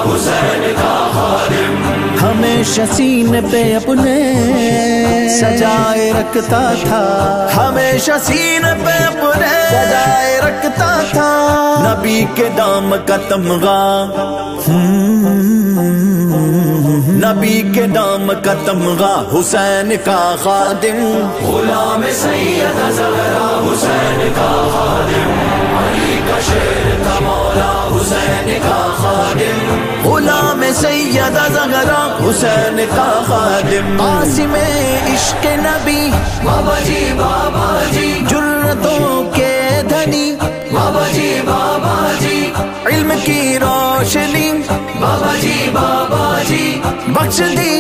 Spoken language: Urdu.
حسین کا خادم، ہمیشہ سینے پہ اپنے سجائے رکھتا تھا، ہمیشہ سینے پہ اپنے سجائے رکھتا تھا، نبی کے دام کا تمغہ، نبی کے نام کا تمغہ، حسین کا خادم، غلام سیدہ زہرا حسین کا خادم، علی کا شیر تھا مولا حسین کا خادم، غلام سیدہ زہرا حسین کا خادم، قاسم عشق نبی بابا جی بابا جی، جرتوں کے دھنی بابا جی بابا جی، علم کی روشنی بابا جی بابا جی، بخش دی